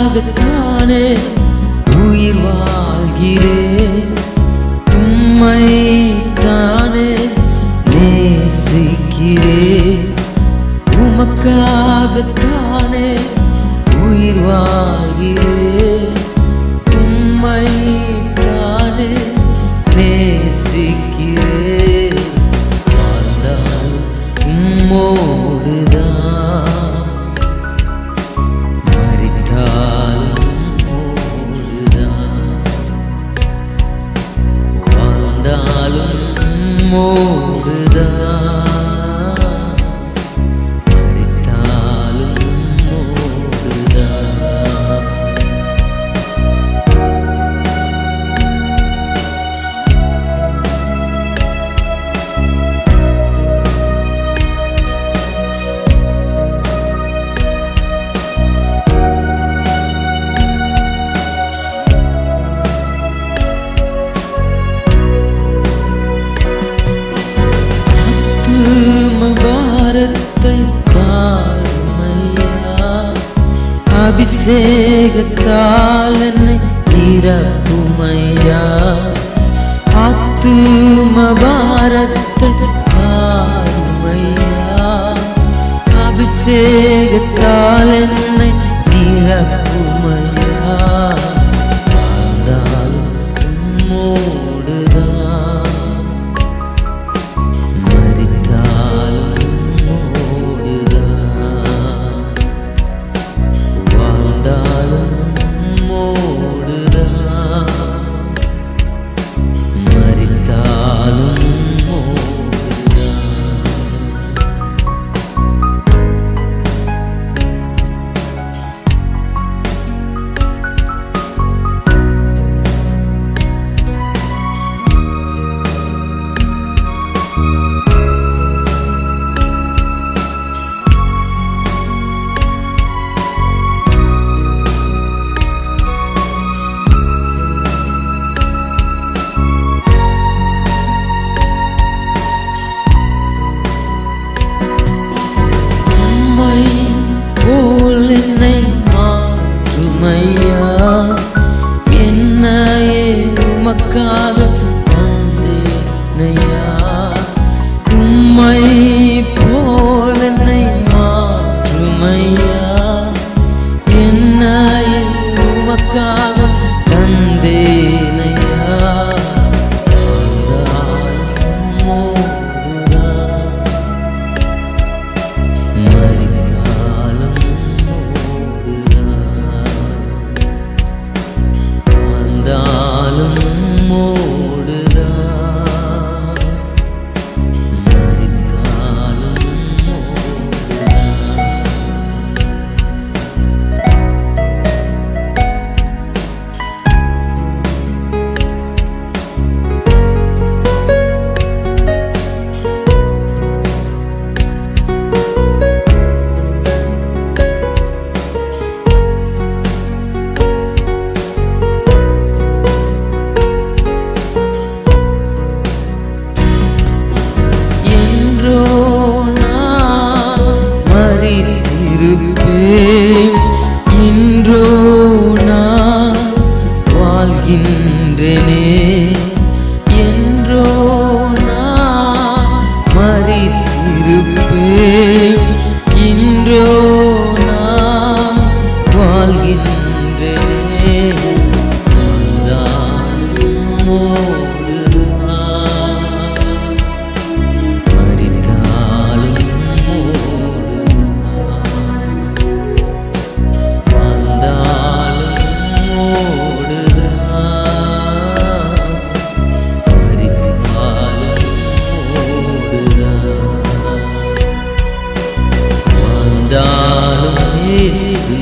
உமக்காகத்தானே உயிர் வாழ்கிறேன், உம்மைத்தானே நேசிக்கிறேன். உமக்காகத்தானே உயிர் வாழ்கிறேன், உம்மைத்தானே நேசிக்கிறேன். வாழ்ந்தாலும் உம்மோடுதான், மரித்தாலும் உம்மோடுதான். வாழ்ந்தாலும் உம்மோடுதான், பாரத்தை தாருமையா, அபிஷேகத்தால் என்னை நிரப்புமையா. ஆத்தும பாரத்தை தாருமையா, அபிஷேகத்தால் என்னை நிரப்புமையா. வாழ்ந்தாலும் உம்மோடுதான், மரித்தாலும் உம்மோடுதான். வாழ்ந்தாலும் உம்மோடுதான், மரித்தாலும் உம்மோடுதான். போல் என்னை மாற்றுமையா, என்னையே உமக்காக தந்தேனையா. உம்மை போல் என்னை மாற்றுமையா, என்னையே உமக்காக தந்தேனையா. இன்றோ நான் வாழ்கின்றேனே, என்றோ நான் மரித்திருப்பேன். இன்றோ நான் வாழ்கின்றேனே, வாழ்ந்தாலும் இயேசு